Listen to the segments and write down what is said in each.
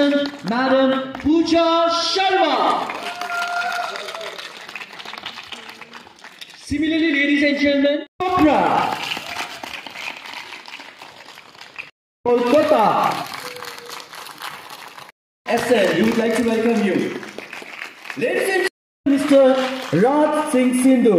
attention, Madam Pooja Sharma. Similarly, ladies and gentlemen, Chopra, Kolkata. SN, we would like to welcome you. Ladies and gentlemen, Mr. Raj Singh Sindhu.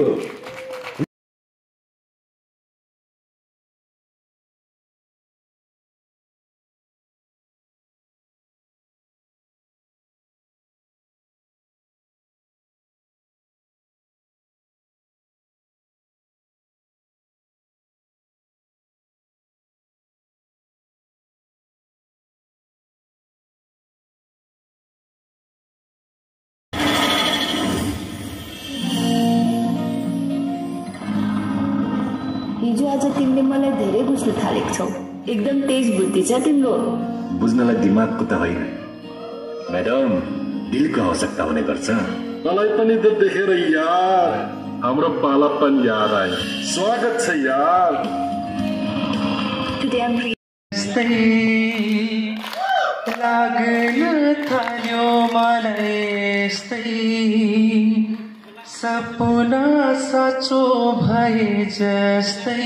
हिजो आज तिमीले मलाई धेरै बुझ्न थालेको छौ। एकदम तेज बुद्धि छ तिम्रो। बुझ्नलाई दिमागको त होइन म्याडम, दिलको आवश्यकता हुने गर्छ। तँलाई पनि त देखेर यार हाम्रो पालापन याद आयो। स्वागत छ यार। Today I'm लाग्न थाल्यो मलाई यस्तै, सपना साँचो भए जस्तै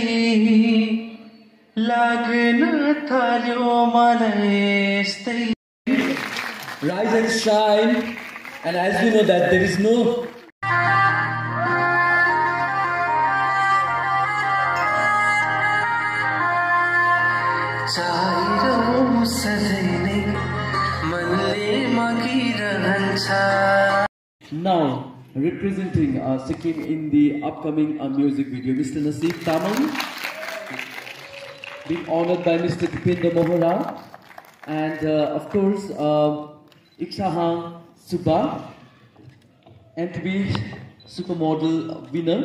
लाग्न थाल्यो मलाई यस्तै। Rise and shine, and as we know that there is no चाहिरहूं सधैँ नै मनले मागिरहन्छ। Now representing Sikkim in the upcoming music video, Mr. Naseeb Tamang, being honored by Mr. Dipendra Mohra, and of course Ikshahang Subba, and to be supermodel winner.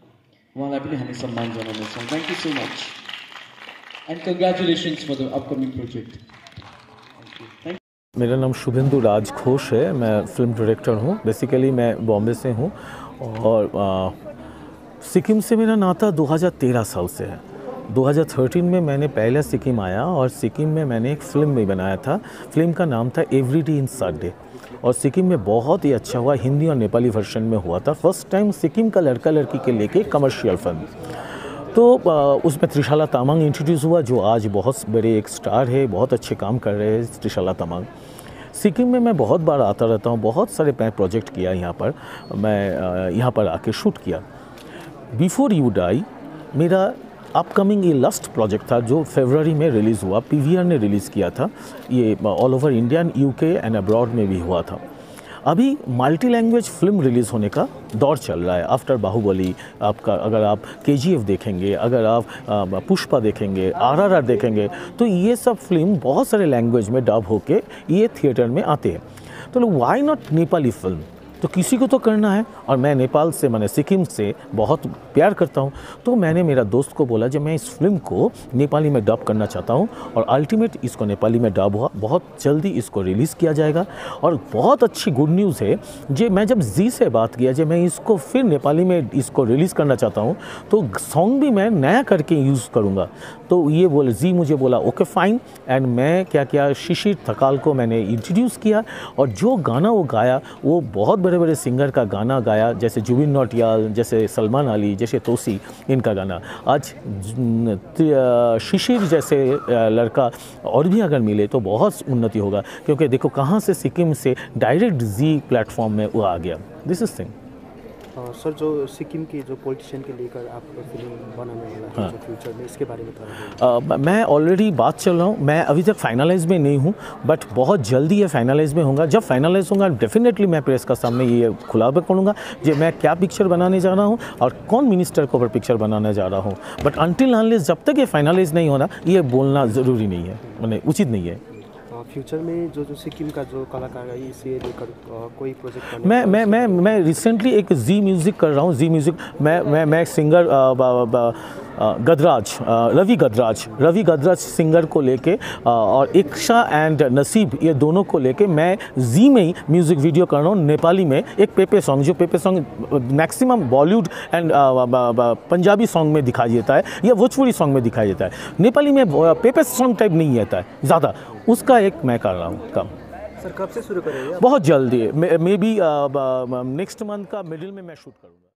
Thank you so much, and congratulations for the upcoming project. Thank you. मेरा नाम शुभेंदु राज घोष है। मैं film director हूँ। Basically मैं बॉम्बे से हूँ और सिक्किम से मेरा नाता 2013 साल से है। 2013 में मैंने पहले सिक्किम आया और सिक्किम में मैंने एक फ़िल्म भी बनाया था। फिल्म का नाम था एवरीडे इन संडे, और सिक्किम में बहुत ही अच्छा हुआ। हिंदी और नेपाली वर्जन में हुआ था। फर्स्ट टाइम सिक्किम का लड़का लड़की के लेके कमर्शियल फिल्म। तो उसमें त्रिशाला तामांग इंट्रोड्यूस हुआ, जो आज बहुत बड़े एक स्टार है, बहुत अच्छे काम कर रहे हैं त्रिशाला तामांग। सिक्किम में मैं बहुत बार आता रहता हूँ, बहुत सारे प्रोजेक्ट किया यहाँ पर। मैं यहाँ पर आके शूट किया। बिफोर यू डाई मेरा अपकमिंग ये लास्ट प्रोजेक्ट था, जो फरवरी में रिलीज़ हुआ। पीवीआर ने रिलीज़ किया था। ये all over India, UK and abroad में भी हुआ था। अभी मल्टी लैंग्वेज फिल्म रिलीज़ होने का दौर चल रहा है। आफ्टर बाहुबली, आपका अगर आप केजीएफ देखेंगे, अगर आप पुष्पा देखेंगे, आरआरआर देखेंगे, तो ये सब फिल्म बहुत सारे लैंग्वेज में डब होके ये थिएटर में आते हैं। तो व्हाई नॉट नेपाली फिल्म? तो किसी को तो करना है, और मैं नेपाल से, मैंने सिक्किम से बहुत प्यार करता हूँ। तो मैंने मेरा दोस्त को बोला जब मैं इस फिल्म को नेपाली में डब करना चाहता हूँ, और अल्टीमेट इसको नेपाली में डब हुआ। बहुत जल्दी इसको रिलीज़ किया जाएगा। और बहुत अच्छी गुड न्यूज़ है, जो मैं जब जी से बात किया, जब मैं इसको फिर नेपाली में इसको रिलीज़ करना चाहता हूँ, तो सॉन्ग भी मैं नया करके यूज़ करूँगा। तो ये बोले, जी मुझे बोला ओके फाइन। एंड मैं क्या किया, शिशिर थकाल को मैंने इंट्रोड्यूस किया, और जो गाना वो गाया, वो बहुत बड़े बड़े सिंगर का गाना गाया, जैसे जुबिन नौटियाल, जैसे सलमान अली, जैसे तोसी, इनका गाना। आज शिशिर जैसे लड़का और भी अगर मिले तो बहुत उन्नति होगा, क्योंकि देखो कहाँ से सिक्किम से डायरेक्ट जी प्लेटफॉर्म में वो आ गया। This is thing. सर, जो सिक्किम की जो पॉलिटिशियन के लेकर आप फिल्म बनाने वाला है, जो फ्यूचर में, इसके बारे में थोड़ा मैं ऑलरेडी बात चल रहा हूँ। मैं अभी तक फाइनलाइज में नहीं हूँ, बट बहुत जल्दी ये फाइनलाइज में होगा। जब फाइनलाइज होगा डेफिनेटली मैं प्रेस का सामने ये खुलासा करूँगा कि मैं क्या पिक्चर बनाने जा रहा हूँ और कौन मिनिस्टर को ऊपर पिक्चर बनाने जा रहा हूँ। बट अनटिल अनलेस जब तक ये फाइनलाइज नहीं होना, ये बोलना ज़रूरी नहीं है, मैंने उचित नहीं है। फ्यूचर में जो सिक्किम का जो कलाकार है, इसे लेकर कोई प्रोजेक्ट मैं रिसेंटली एक जी म्यूज़िक कर रहा हूँ। जी म्यूज़िक मैं सिंगर गदराज, रवि गदराज सिंगर को लेके, और इक्शा एंड नसीब, ये दोनों को लेके मैं जी में ही म्यूज़िक वीडियो कर रहा हूँ नेपाली में। एक पेपे सॉन्ग, जो peppy song maximum Bollywood and Punjabi song में दिखाई देता है, या भोजपुरी सॉन्ग में दिखाई देता है। नेपाली में पेपे सॉन्ग टाइप नहीं आता है ज़्यादा, उसका एक मैं कर रहा हूँ काम। सर कब से शुरू करेंगे? बहुत जल्दी, मे बी नेक्स्ट मंथ का मिडिल में मैं शूट करूँगा।